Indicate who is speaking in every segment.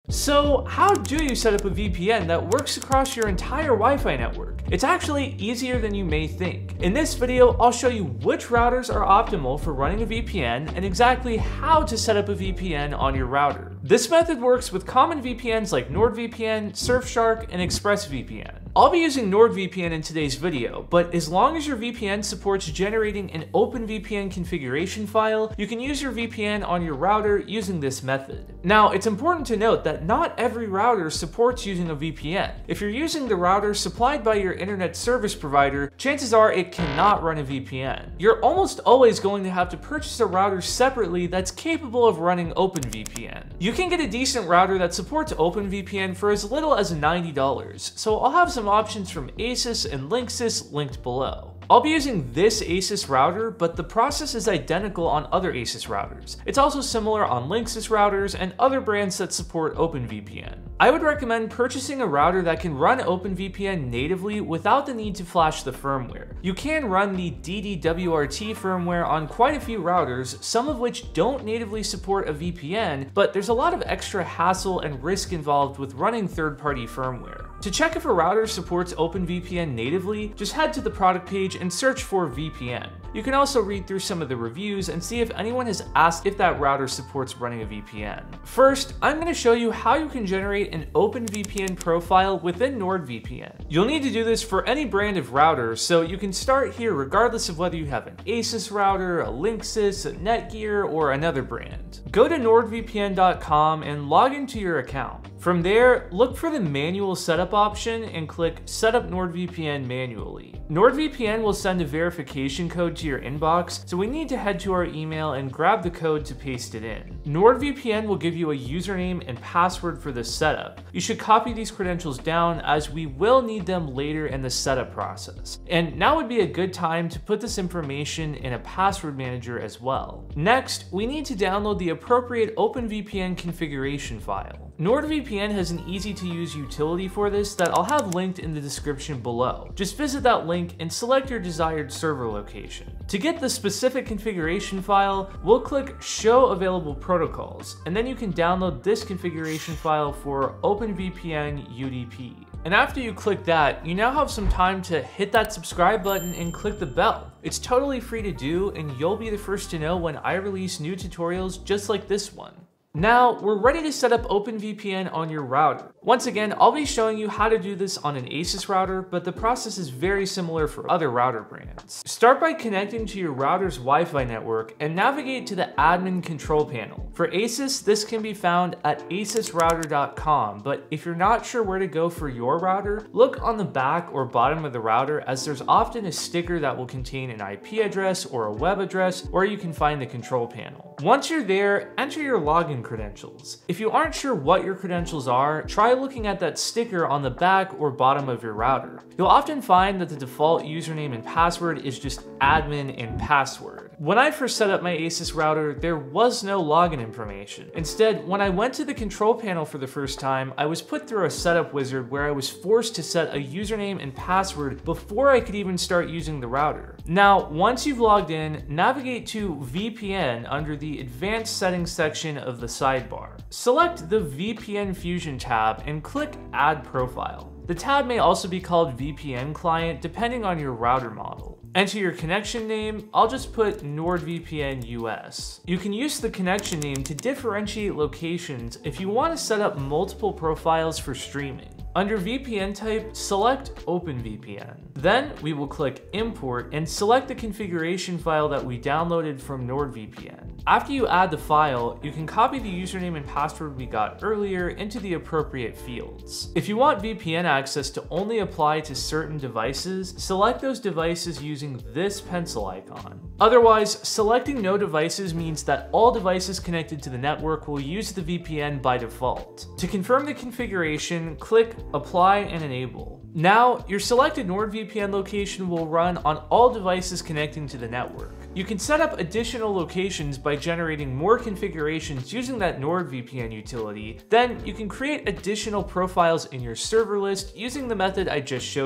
Speaker 1: So how do you set up a VPN that works across your entire Wi-Fi network? It's actually easier than you may think. In this video, I'll show you which routers are optimal for running a VPN and exactly how to set up a VPN on your router. This method works with common VPNs like NordVPN, Surfshark, and ExpressVPN. I'll be using NordVPN in today's video, but as long as your VPN supports generating an OpenVPN configuration file, you can use your VPN on your router using this method. Now, it's important to note that not every router supports using a VPN. If you're using the router supplied by your internet service provider, chances are it cannot run a VPN. You're almost always going to have to purchase a router separately that's capable of running OpenVPN. You can get a decent router that supports OpenVPN for as little as $90, so I'll have some options from Asus and Linksys linked below. I'll be using this Asus router, but the process is identical on other Asus routers. It's also similar on Linksys routers and other brands that support OpenVPN. I would recommend purchasing a router that can run OpenVPN natively without the need to flash the firmware. You can run the DDWRT firmware on quite a few routers, some of which don't natively support a VPN, but there's a lot of extra hassle and risk involved with running third-party firmware. To check if a router supports OpenVPN natively, just head to the product page and search for VPN. You can also read through some of the reviews and see if anyone has asked if that router supports running a VPN. First, I'm going to show you how you can generate an OpenVPN profile within NordVPN. You'll need to do this for any brand of router, so you can start here regardless of whether you have an Asus router, a Linksys, a Netgear, or another brand. Go to nordvpn.com and log into your account. From there, look for the manual setup option and click Setup NordVPN manually. NordVPN will send a verification code to your inbox, so we need to head to our email and grab the code to paste it in. NordVPN will give you a username and password for the setup. You should copy these credentials down as we will need them later in the setup process. And now would be a good time to put this information in a password manager as well. Next, we need to download the appropriate OpenVPN configuration file. NordVPN has an easy-to-use utility for this that I'll have linked in the description below. Just visit that link and select your desired server location. To get the specific configuration file, we'll click Show Available Protocols, and then you can download this configuration file for OpenVPN UDP. And after you click that, you now have some time to hit that subscribe button and click the bell. It's totally free to do, and you'll be the first to know when I release new tutorials just like this one. Now, we're ready to set up OpenVPN on your router. Once again, I'll be showing you how to do this on an Asus router, but the process is very similar for other router brands. Start by connecting to your router's Wi-Fi network and navigate to the admin control panel. For Asus, this can be found at asusrouter.com, but if you're not sure where to go for your router, look on the back or bottom of the router, as there's often a sticker that will contain an IP address or a web address where you can find the control panel. Once you're there, enter your login credentials. If you aren't sure what your credentials are, try looking at that sticker on the back or bottom of your router. You'll often find that the default username and password is just admin and password. When I first set up my Asus router, there was no login information. Instead, when I went to the control panel for the first time, I was put through a setup wizard where I was forced to set a username and password before I could even start using the router. Now, once you've logged in, navigate to VPN under the Advanced Settings section of the sidebar. Select the VPN Fusion tab and click Add Profile. The tab may also be called VPN Client depending on your router model. Enter your connection name. I'll just put NordVPN US. You can use the connection name to differentiate locations if you want to set up multiple profiles for streaming. Under VPN type, select OpenVPN. Then we will click Import and select the configuration file that we downloaded from NordVPN. After you add the file, you can copy the username and password we got earlier into the appropriate fields. If you want VPN access to only apply to certain devices, select those devices using this pencil icon. Otherwise, selecting no devices means that all devices connected to the network will use the VPN by default. To confirm the configuration, click Apply and Enable. Now, your selected NordVPN location will run on all devices connecting to the network. You can set up additional locations by generating more configurations using that NordVPN utility. Then you can create additional profiles in your server list using the method I just showed you.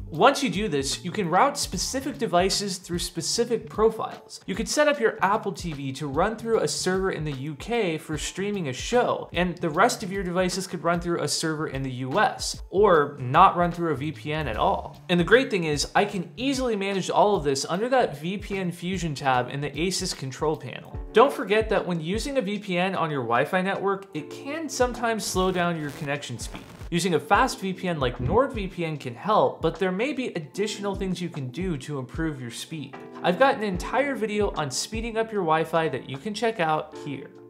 Speaker 1: Once you do this, you can route specific devices through specific profiles. You could set up your Apple TV to run through a server in the UK for streaming a show, and the rest of your devices could run through a server in the US, or not run through a VPN at all. And the great thing is, I can easily manage all of this under that VPN Fusion tab in the Asus control panel. Don't forget that when using a VPN on your Wi-Fi network, it can sometimes slow down your connection speed. Using a fast VPN like NordVPN can help, but there may be additional things you can do to improve your speed. I've got an entire video on speeding up your Wi-Fi that you can check out here.